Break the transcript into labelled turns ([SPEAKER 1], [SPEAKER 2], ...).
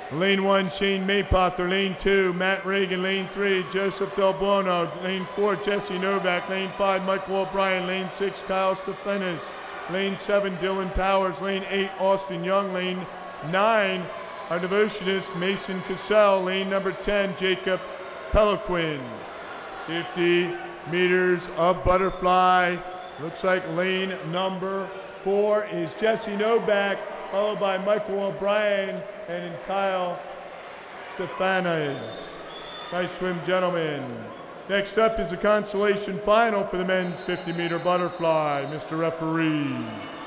[SPEAKER 1] Lane 1, Shane Maypother. Lane 2, Matt Reagan. Lane 3, Joseph Del Buono. Lane 4, Jesse Novak. Lane 5, Michael O'Brien. Lane 6, Kyle Stefanis. Lane 7, Dylan Powers. Lane 8, Austin Young. Lane 9, our devotionist, Mason Cassell. Lane number 10, Jacob Peliquin. 50 meters of butterfly. Looks like lane number 4 is Jesse Novak, followed by Michael O'Brien and then Kyle Stefanis. Nice swim, gentlemen. Next up is the consolation final for the men's 50-meter butterfly. Mr. Referee.